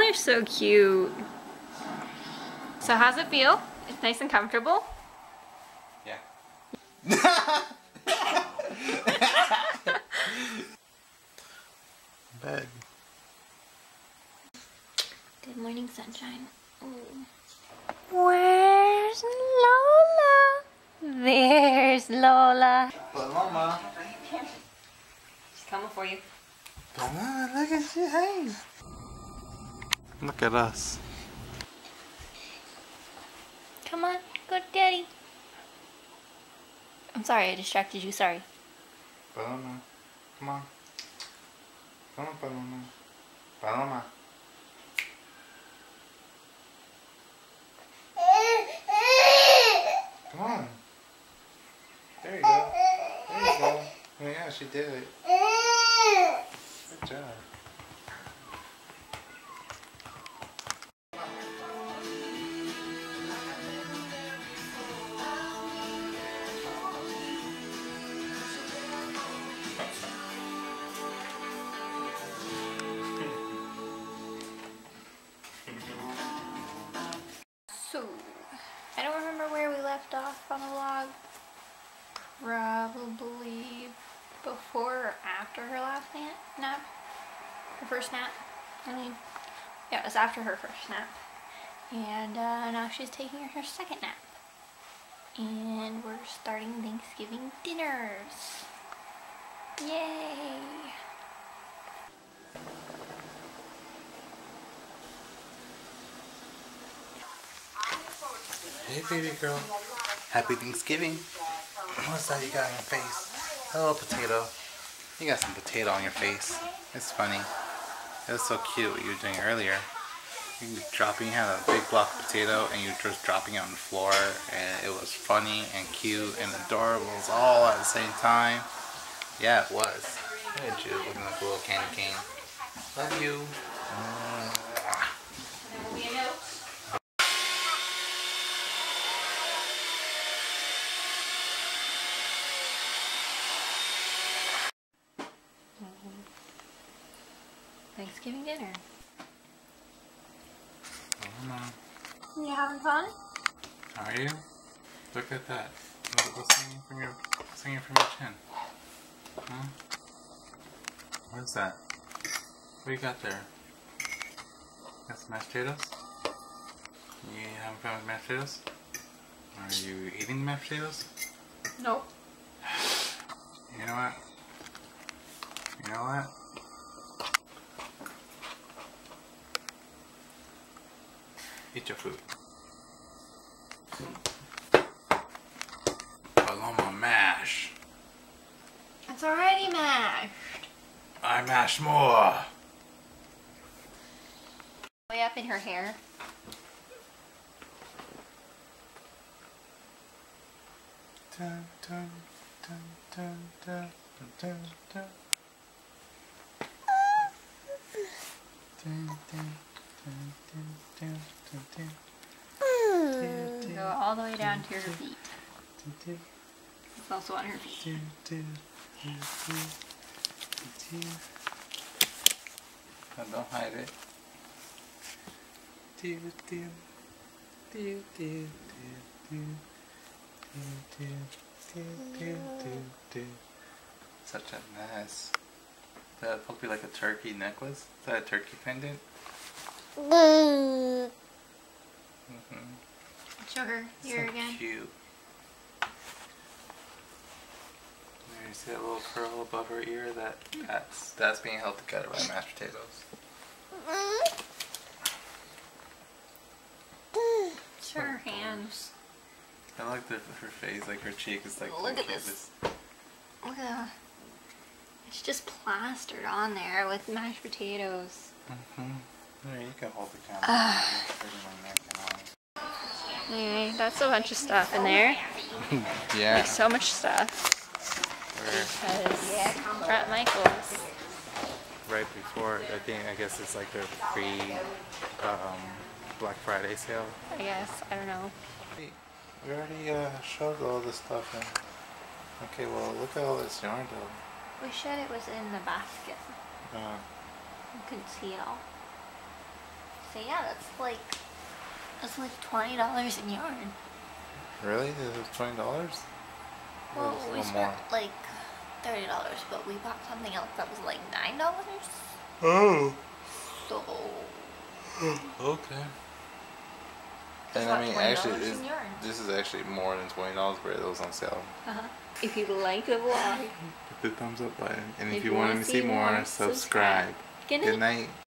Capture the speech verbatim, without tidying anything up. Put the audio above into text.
They're so cute. So how's it feel? It's nice and comfortable? Yeah. Bed. Good morning, sunshine. Ooh. Where's Lola? There's Lola. Paloma. She's coming for you. Paloma, look at you. Hey. Look at us. Come on, go to daddy. I'm sorry, I distracted you. Sorry. Paloma. Come on. Come on, Paloma. Paloma. Come on. There you go. There you go. Oh yeah, she did it. Good job. So, I don't remember where we left off on the vlog. Probably before or after her last nap. nap. Her first nap. I mean, yeah, it was after her first nap. And uh, now she's taking her second nap. And we're starting Thanksgiving dinners. Yay! Hey baby girl. Happy Thanksgiving. What's that you got on your face? A little potato. You got some potato on your face. It's funny. It was so cute what you were doing earlier. You were dropping, you had a big block of potato and you were just dropping it on the floor, and it was funny and cute and adorable all at the same time. Yeah, it was. Look at you looking like a little candy cane. Love you. Mm. Thanksgiving dinner. Mama. You having fun? Are you? Look at that. Look, what's singing from your singing from your chin? Huh? What is that? What do you got there? Got some mashed potatoes? You having fun with mashed potatoes? Are you eating mashed potatoes? Nope. You know what? You know what? Eat your food. Paloma mash. It's already mashed. I mash more. Way up in her hair. Dun, dun, dun, dun, dun, dun, dun. Dun, dun, dun, dun, dun, dun. Go all the way down to her feet. It's also on her feet. Oh, don't hide it. Such a mess. That'd probably be like a turkey necklace. Is that a turkey pendant? Mm-hmm. Show her here So again. cute. There, you see that little curl above her ear? That that's that's being held together by mashed potatoes. Show her hands. I like the, her face, like her cheek is like. Look at this. Look at that. It's just plastered on there with mashed potatoes. Mm-hmm. There, you can hold the camera. Uh. Anyway, that's a bunch of stuff in there. Yeah. Like so much stuff. We're Because we're at Michael's. right before, I think, I guess it's like their pre um, Black Friday sale. I guess. I don't know. Hey, we already uh, showed all this stuff in. Okay, well, look at all this yarn though. We said it was in the basket. Uh, You couldn't see it all. So yeah, that's like that's like twenty dollars in yarn. Really? This is twenty dollars? Well, we spent like thirty dollars, but we bought something else that was like nine dollars. Oh. So. Okay. It's And I mean, actually, twenty dollars it's, in yarn. this is actually more than twenty dollars, but it was on sale. Uh huh. If you like the vlog, Hit the thumbs up button, and if, if you, you want wanna to see more, subscribe. Good night. Good night.